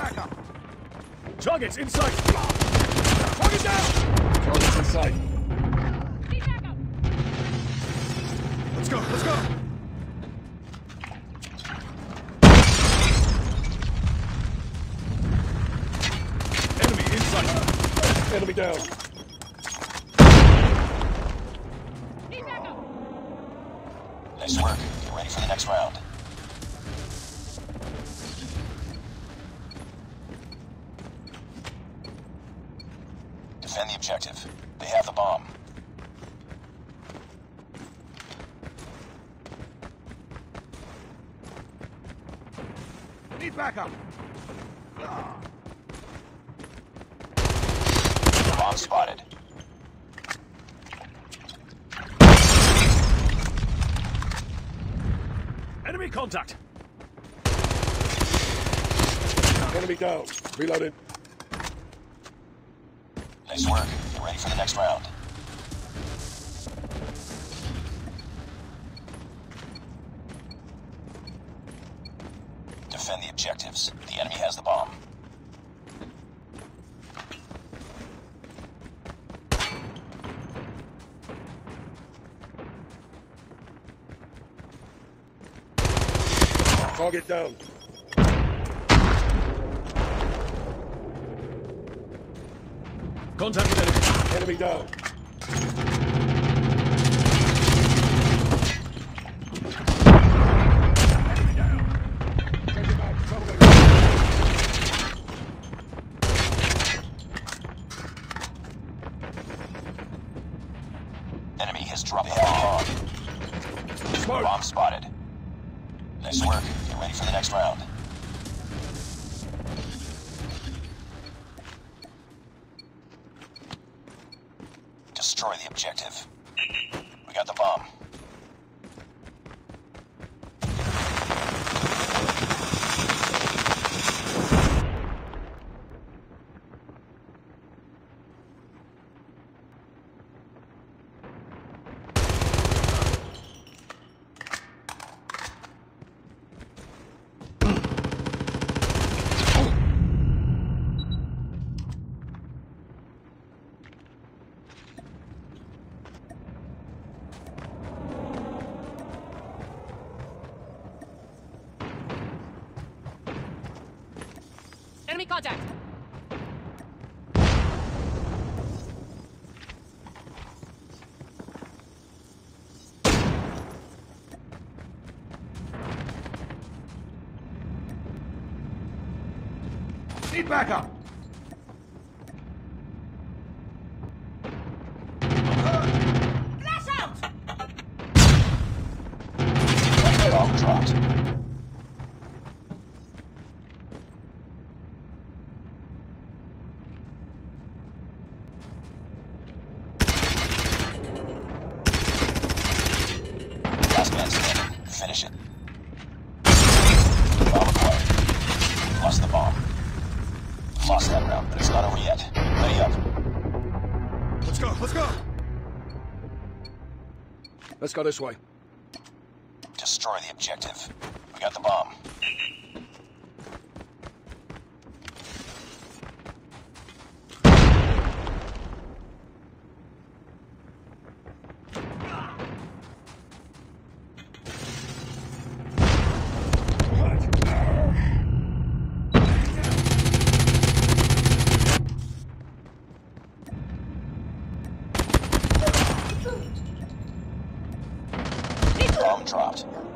Targets in sight! Target down! Targets in sight. Let's go, let's go! Enemy in sight! Enemy down! Nice work. Get ready for the next round. Defend the objective. They have the bomb. Need backup! Bomb spotted. Enemy contact! Enemy down. Reloaded. Nice work. Get ready for the next round. Defend the objectives. The enemy has the bomb. Target down. Contact with enemy. Enemy down. Enemy down. Take it back. Enemy has dropped the bomb. Smart. Bomb spotted. Nice work. Get ready for the next round. Destroy the objective. We got the bomb. Enemy contact! Need backup! Flash out! Bomb dropped. Last man standing. Finish it. Bomb acquired. Lost the bomb. Lost that round, but it's not over yet. Ready up. Let's go, let's go! Let's go this way. Destroy the objective. We got the bomb. Bomb dropped.